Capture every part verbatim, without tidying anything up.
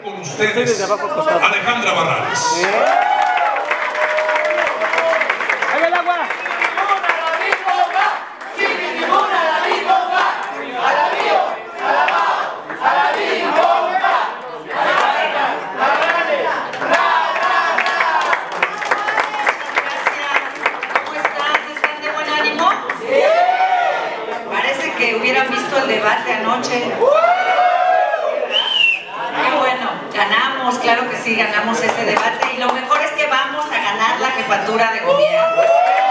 con ustedes, Alejandra Barrales. ¡Ahí va el agua! ¿Hubieran visto el debate anoche? Qué bueno, ganamos, claro que sí, ganamos ese debate y lo mejor es que vamos a ganar la jefatura de gobierno.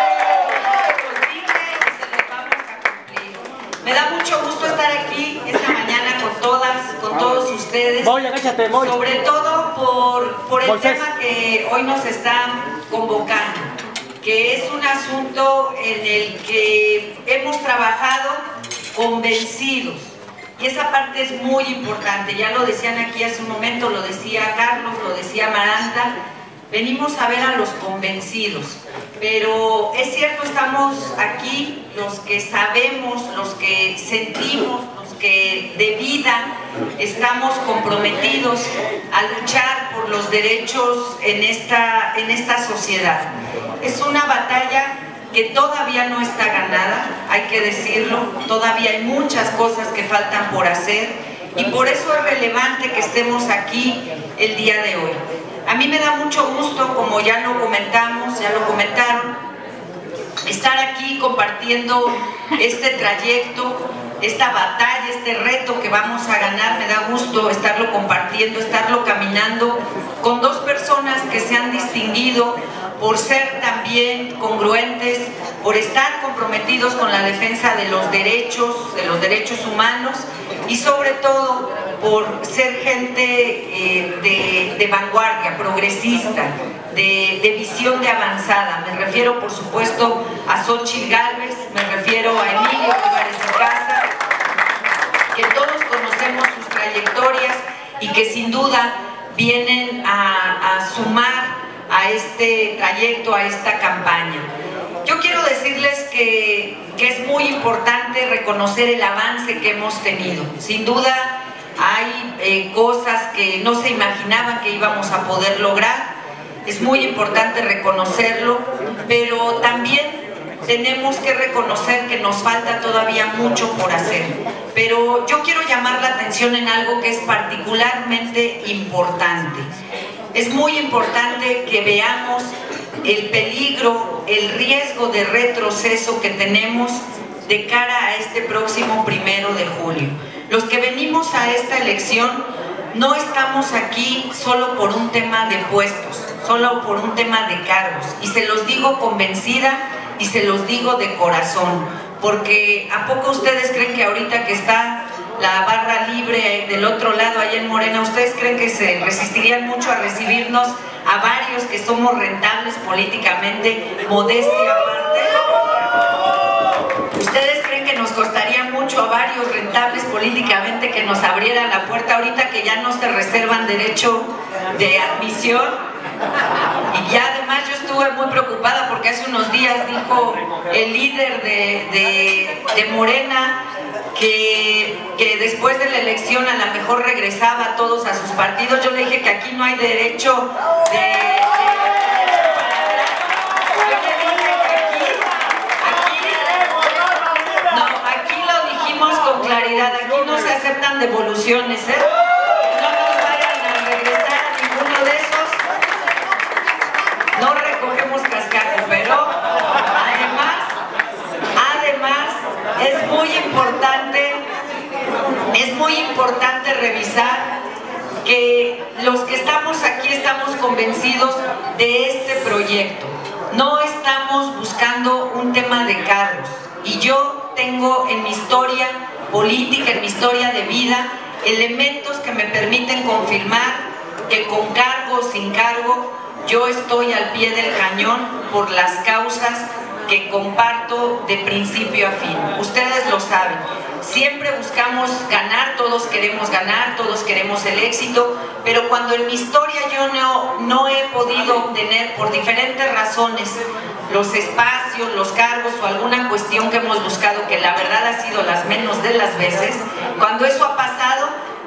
Me da mucho gusto estar aquí esta mañana con todas, con todos ustedes, sobre todo por, por el tema que hoy nos están convocando, que es un asunto en el que hemos trabajado convencidos, y esa parte es muy importante. Ya lo decían aquí hace un momento, lo decía Carlos, lo decía Maranta, venimos a ver a los convencidos, pero es cierto, estamos aquí los que sabemos, los que sentimos, los que de vida estamos comprometidos a luchar por los derechos en esta, en esta sociedad. Es una batalla que todavía no está ganada, hay que decirlo, todavía hay muchas cosas que faltan por hacer y por eso es relevante que estemos aquí el día de hoy. A mí me da mucho gusto, como ya lo comentamos, ya lo comentaron, estar aquí compartiendo este trayecto, esta batalla, este reto que vamos a ganar. Me da gusto estarlo compartiendo, estarlo caminando con dos personas que se han distinguido por ser también congruentes, por estar comprometidos con la defensa de los derechos, de los derechos humanos y sobre todo por ser gente eh, de, de vanguardia, progresista, de, de visión de avanzada. Me refiero por supuesto a Xóchitl Gálvez, me refiero a Emilio Olivares y Casa, que todos conocemos sus trayectorias y que sin duda vienen a, a sumar a este trayecto, a esta campaña. Yo quiero decirles que, que es muy importante reconocer el avance que hemos tenido. Sin duda hay eh, cosas que no se imaginaban que íbamos a poder lograr, es muy importante reconocerlo, pero también tenemos que reconocer que nos falta todavía mucho por hacer. Pero yo quiero llamar la atención en algo que es particularmente importante. Es muy importante que veamos el peligro, el riesgo de retroceso que tenemos de cara a este próximo primero de julio. Los que venimos a esta elección no estamos aquí solo por un tema de puestos, solo por un tema de cargos, y se los digo convencida y se los digo de corazón, porque ¿a poco ustedes creen que ahorita que está la barra libre del otro lado, allá en Morena, ustedes creen que se resistirían mucho a recibirnos a varios que somos rentables políticamente, modestia aparte? ¿Ustedes creen que nos costaría mucho a varios rentables políticamente que nos abrieran la puerta ahorita que ya no se reservan derecho de admisión? Y ya además yo estuve muy preocupada porque hace unos días dijo el líder de, de, de Morena que, que después de la elección a lo mejor regresaba a todos a sus partidos. Yo le dije que aquí no hay derecho de... de claridad, aquí no se aceptan devoluciones, ¿eh? No nos vayan a regresar a ninguno de esos. No recogemos cascajo, pero además, además es muy importante, es muy importante revisar que los que estamos aquí estamos convencidos de este proyecto. No estamos buscando un tema de cargos, y yo tengo en mi historia política, en mi historia de vida, elementos que me permiten confirmar que con cargo o sin cargo yo estoy al pie del cañón por las causas que comparto de principio a fin. Ustedes lo saben, siempre buscamos ganar, todos queremos ganar, todos queremos el éxito, pero cuando en mi historia yo no, no he podido obtener por diferentes razones los espacios, los cargos o alguna cuestión que hemos buscado, que la verdad ha sido las menos de las veces, cuando eso ha pasado,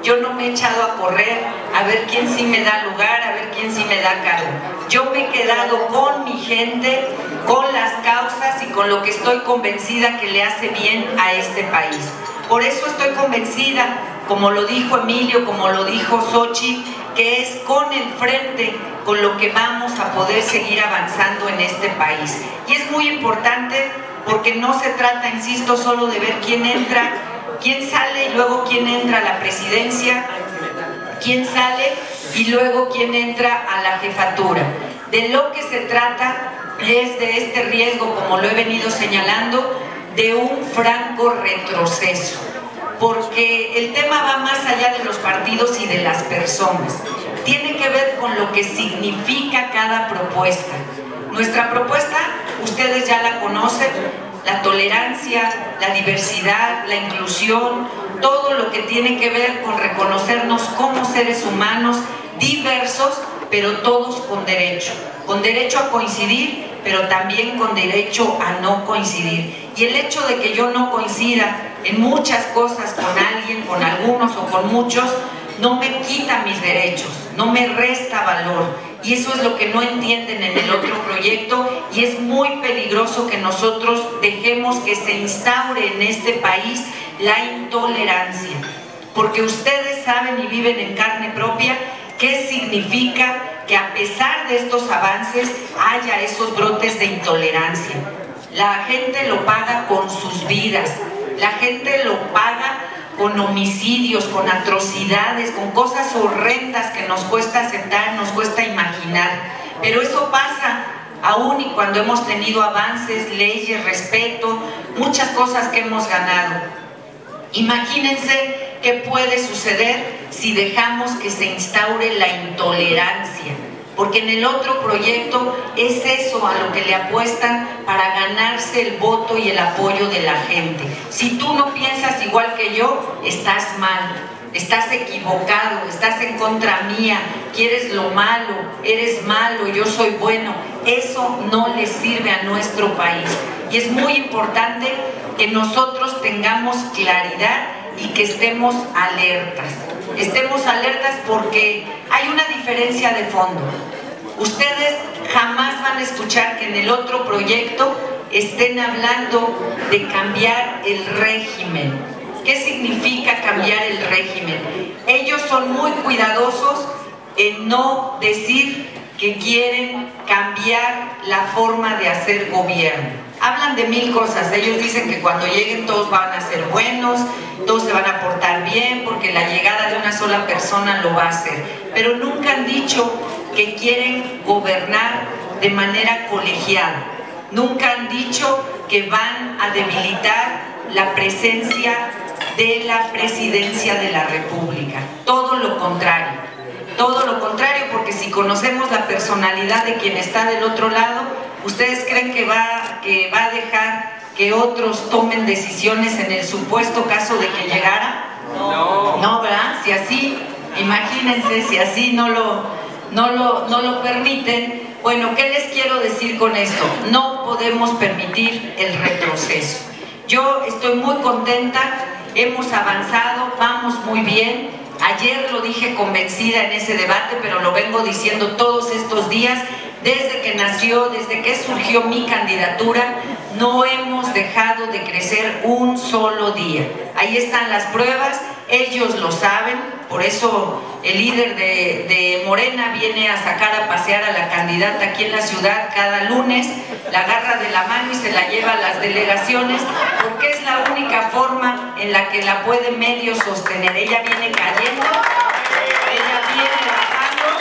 yo no me he echado a correr a ver quién sí me da lugar, a ver quién sí me da cargo. Yo me he quedado con mi gente, con las causas y con lo que estoy convencida que le hace bien a este país. Por eso estoy convencida, como lo dijo Emilio, como lo dijo Xochitl, que es con el frente con lo que vamos a poder seguir avanzando en este país. Y es muy importante porque no se trata, insisto, solo de ver quién entra, quién sale y luego quién entra a la presidencia, quién sale y luego quién entra a la jefatura. De lo que se trata es de este riesgo, como lo he venido señalando, de un franco retroceso, porque el tema va más allá de los partidos y de las personas. Tiene que ver con lo que significa cada propuesta. Nuestra propuesta, ustedes ya la conocen, la tolerancia, la diversidad, la inclusión, todo lo que tiene que ver con reconocernos como seres humanos diversos, pero todos con derecho, con derecho a coincidir, pero también con derecho a no coincidir. Y el hecho de que yo no coincida en muchas cosas con alguien, con algunos o con muchos, no me quita mis derechos, no me resta valor. Y eso es lo que no entienden en el otro proyecto, y es muy peligroso que nosotros dejemos que se instaure en este país la intolerancia, porque ustedes saben y viven en carne propia qué significa que a pesar de estos avances haya esos brotes de intolerancia. La gente lo paga con sus vidas, la gente lo paga con homicidios, con atrocidades, con cosas horrendas que nos cuesta aceptar, nos cuesta imaginar. Pero eso pasa aún y cuando hemos tenido avances, leyes, respeto, muchas cosas que hemos ganado. Imagínense qué puede suceder si dejamos que se instaure la intolerancia, porque en el otro proyecto es eso a lo que le apuestan para ganarse el voto y el apoyo de la gente. Si tú no piensas igual que yo, estás mal, estás equivocado, estás en contra mía, quieres lo malo, eres malo, yo soy bueno. Eso no le sirve a nuestro país. Y es muy importante que nosotros tengamos claridad y que estemos alertas. Estemos alertas porque hay una diferencia de fondo. Ustedes jamás van a escuchar que en el otro proyecto estén hablando de cambiar el régimen. ¿Qué significa cambiar el régimen? Ellos son muy cuidadosos en no decir que quieren cambiar la forma de hacer gobierno. Hablan de mil cosas, ellos dicen que cuando lleguen todos van a ser buenos, todos se van a portar bien, porque la llegada de una sola persona lo va a hacer. Pero nunca han dicho que quieren gobernar de manera colegiada. Nunca han dicho que van a debilitar la presencia de la presidencia de la República. Todo lo contrario. Todo lo contrario, porque si conocemos la personalidad de quien está del otro lado, ¿ustedes creen que va, que va a dejar que otros tomen decisiones en el supuesto caso de que llegara? No. No, ¿verdad? Si así, imagínense, si así no lo, no lo, no lo permiten. Bueno, ¿qué les quiero decir con esto? No podemos permitir el retroceso. Yo estoy muy contenta, hemos avanzado, vamos muy bien. Ayer lo dije convencida en ese debate, pero lo vengo diciendo todos estos días. Desde que nació, desde que surgió mi candidatura, no hemos dejado de crecer un solo día. Ahí están las pruebas, ellos lo saben, por eso el líder de, de Morena viene a sacar a pasear a la candidata aquí en la ciudad cada lunes, la agarra de la mano y se la lleva a las delegaciones, porque es la única forma en la que la puede medio sostener. Ella viene cayendo, ella viene bajando,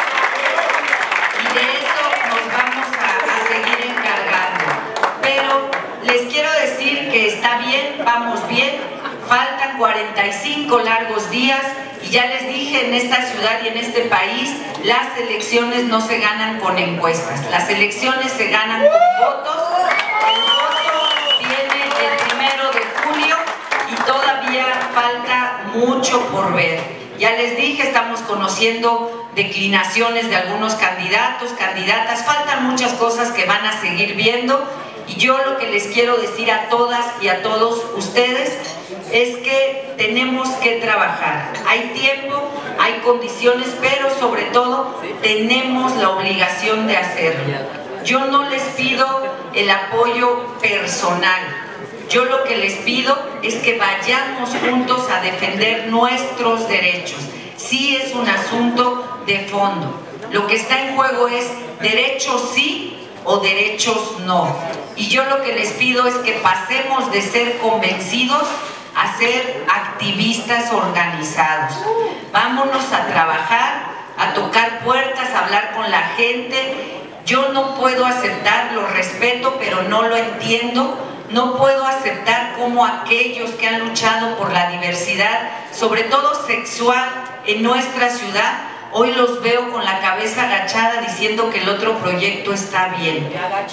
y de eso nos vamos a, a seguir encargando. Pero les quiero decir que está bien, vamos bien. Faltan cuarenta y cinco largos días y ya les dije, en esta ciudad y en este país las elecciones no se ganan con encuestas, las elecciones se ganan con votos. El voto viene el primero de julio y todavía falta mucho por ver. Ya les dije, estamos conociendo declinaciones de algunos candidatos, candidatas, faltan muchas cosas que van a seguir viendo. Y yo lo que les quiero decir a todas y a todos ustedes es que tenemos que trabajar. Hay tiempo, hay condiciones, pero sobre todo tenemos la obligación de hacerlo. Yo no les pido el apoyo personal. Yo lo que les pido es que vayamos juntos a defender nuestros derechos. Sí es un asunto de fondo. Lo que está en juego es derechos sí o derechos no. Y yo lo que les pido es que pasemos de ser convencidos a ser activistas organizados. Vámonos a trabajar, a tocar puertas, a hablar con la gente. Yo no puedo aceptar, lo respeto, pero no lo entiendo. No puedo aceptar cómo aquellos que han luchado por la diversidad, sobre todo sexual, en nuestra ciudad, hoy los veo con la cabeza agachada diciendo que el otro proyecto está bien.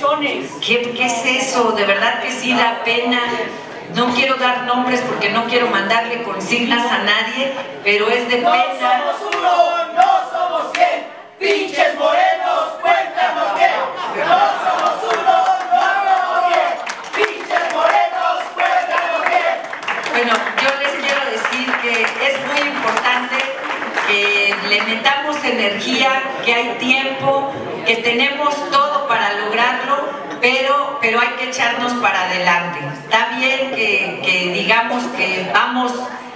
¿Qué, qué es eso? De verdad que sí da pena. No quiero dar nombres porque no quiero mandarle consignas a nadie, pero es de pena. No somos uno, no somos cien, pinches morenos, cuéntanos bien. No somos uno, no somos cien, pinches morenos, cuéntanos bien. Bueno, yo les quiero decir que es muy importante que le metamos energía, que hay tiempo, que tenemos todo para lograrlo, pero, pero hay que echarnos para adelante. Está bien que, que digamos que vamos,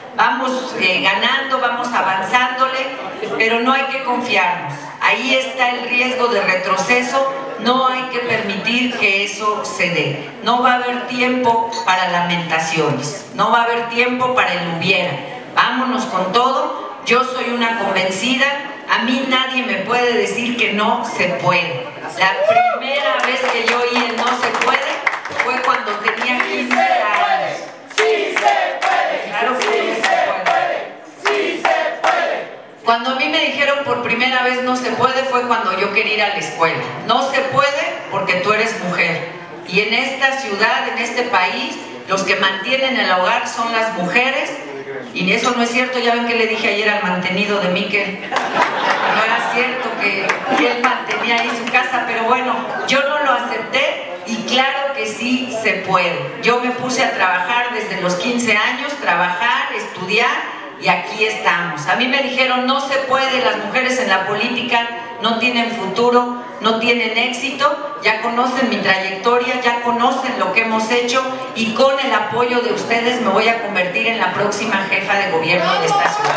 vamos eh, ganando, vamos avanzándole, pero no hay que confiarnos. Ahí está el riesgo de retroceso, no hay que permitir que eso se dé. No va a haber tiempo para lamentaciones, no va a haber tiempo para el hubiera. Vámonos con todo. Yo soy una convencida, a mí nadie me puede decir que no se puede. La primera vez que yo oí el no se puede fue cuando tenía quince años. ¡Sí se puede! Claro que ¡Sí sí se puede! ¡Sí se puede! Cuando a mí me dijeron por primera vez no se puede fue cuando yo quería ir a la escuela. No se puede porque tú eres mujer. Y en esta ciudad, en este país, los que mantienen el hogar son las mujeres. Y eso no es cierto, ya ven que le dije ayer al mantenido de Miquel. No era cierto que él mantenía ahí su casa, pero bueno, yo no lo acepté y claro que sí se puede. Yo me puse a trabajar desde los quince años, trabajar, estudiar y aquí estamos. A mí me dijeron no se puede, las mujeres en la política no tienen futuro, no tienen éxito. Ya conocen mi trayectoria, ya conocen lo que hemos hecho y con el apoyo de ustedes me voy a convertir en la próxima jefa de gobierno de esta ciudad.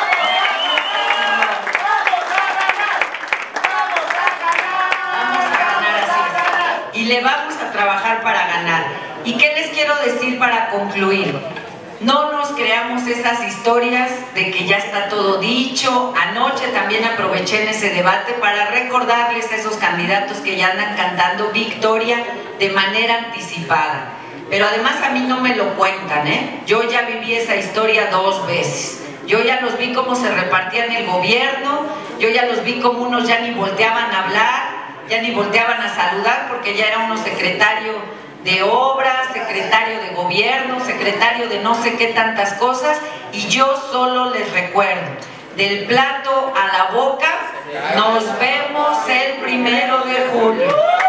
Vamos a ganar así. Y le vamos a trabajar para ganar. ¿Y qué les quiero decir para concluir? No nos creamos esas historias de que ya está todo dicho. Anoche también aproveché en ese debate para recordarles a esos candidatos que ya andan cantando victoria de manera anticipada. Pero además a mí no me lo cuentan, ¿eh? Yo ya viví esa historia dos veces. Yo ya los vi cómo se repartían el gobierno, yo ya los vi cómo unos ya ni volteaban a hablar, ya ni volteaban a saludar porque ya era uno secretario de obras, secretario de gobierno, secretario de no sé qué tantas cosas, y yo solo les recuerdo, del plato a la boca, nos vemos el primero de julio.